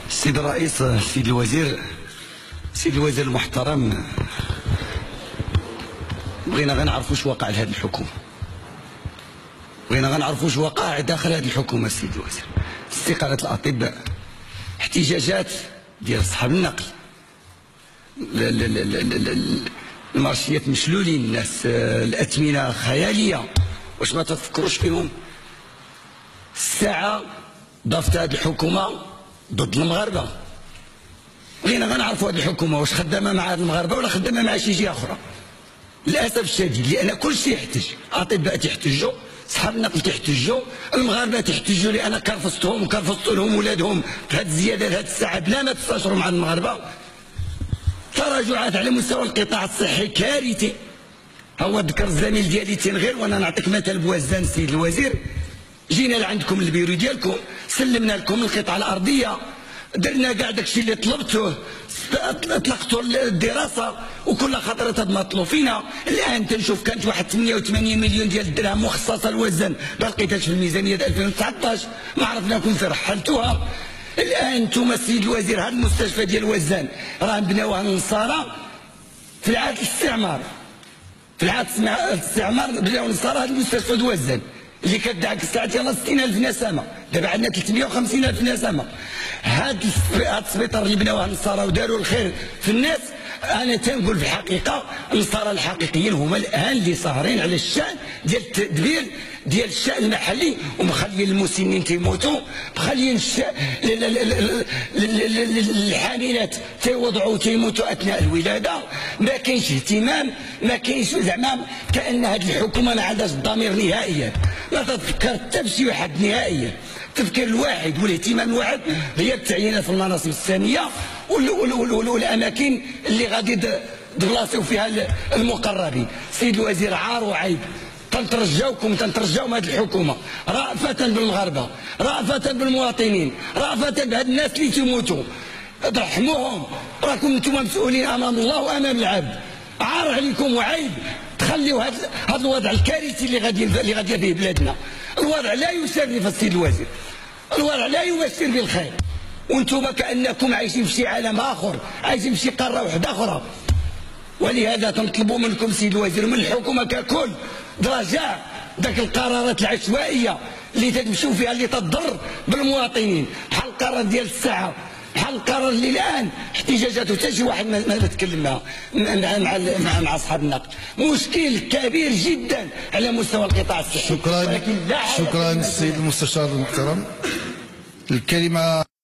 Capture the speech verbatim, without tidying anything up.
السيد الرئيس، السيد الوزير، السيد الوزير المحترم، بغينا غير نعرفوا واش واقع لهذه الحكومه. بغينا غير نعرفوا واش واقع داخل هذه الحكومه. السيد الوزير، استقاله الاطباء، احتجاجات ديال اصحاب النقل، المارشيات مشلولين، الناس الاثمنه خياليه، واش ما تفكروش فيهم؟ الساعه ضافت هذه الحكومه ضد المغاربه. بغينا غير نعرفوا هذه الحكومه واش خدامه مع هاد المغاربه ولا خدامه مع شي جهه اخرى. للاسف الشديد، لان كل شيء يحتج، الاطباء تيحتجوا، اصحاب النقل تيحتجوا، المغاربه تيحتجوا لان كرفصتهم وكرفصتوا لهم ولادهم في هذه الزياده هذه الساعه بلا ما تستشروا مع المغاربه. تراجعات على مستوى القطاع الصحي كارثي. هو ذكر الزميل ديالي تنغير، وانا نعطيك مثل بوزان. السيد الوزير، جينا لعندكم البيرو ديالكم، سلمنا لكم القطعه الارضيه، درنا كاع داكشي اللي طلبته، اطلقتوا الدراسه وكل خطره مطلوب فينا. الان تنشوف كانت واحد ثمانية وثمانين مليون ديال الدرهم مخصصه للوزن، ما لقيتهاش في الميزانيه ديال ألفين وتسعطاش، ما عرفناكم فين رحلتوها. الان انتم السيد الوزير، هذا المستشفى ديال وزان راه بناوها النصارى في العهد الاستعمار. في العهد الاستعمار بداو النصارى هذا المستشفى ديال وزان اللي كتدعك الساعه يلاه ستين ألف نسمه، دابا عندنا ثلاثمية وخمسين ألف نسمه. هذا السبيطار اللي بناوه النصارى وداروا الخير في الناس، انا تنقول في الحقيقه النصارى الحقيقيين هما الان اللي ساهرين على الشان ديال التدبير ديال الشان المحلي، ومخليين المسنين تيموتوا، مخليين الحاملات تيوضعوا تيموتوا اثناء الولاده. ما كاينش اهتمام، ما كاينش زعما، كان هذه الحكومه ما عندهاش الضمير نهائيا، ما تفكر حتى بشي واحد نهائيا. التفكير الواحد والاهتمام الواحد هي التعيينات في المناصب الساميه والاماكن اللي غادي تبلاصيو فيها المقربين. سيد الوزير، عار وعيب. تنترجاوكم تنترجاو من هذه الحكومه رأفة بالمغاربه، رأفة بالمواطنين، رأفة بهاد الناس اللي تيموتوا، ترحموهم. راكم انتم مسؤولين امام الله وامام العبد. عار عليكم وعيب تخليوا هذا هذا الوضع الكارثي اللي غادي اللي غادي فيه بلادنا. الوضع لا يشرف السيد الوزير، الوضع لا يبشر بالخير، وانتم كانكم عايشين في شي عالم اخر، عايشين في شي قاره واحده اخرى. ولهذا تنطلبوا منكم سيد الوزير، من الحكومه ككل، رجاء ذاك القرارات العشوائيه اللي تمشوا فيها اللي تضر بالمواطنين، بحال القرار ديال الساعه، بحال القرار اللي الان احتجاجاته حتى شي واحد ما تكلم مع مع مع, مع اصحاب النقل. مشكل كبير جدا على مستوى القطاع الصحي. شكرا، شكرا السيد المستشار المحترم. الكلمه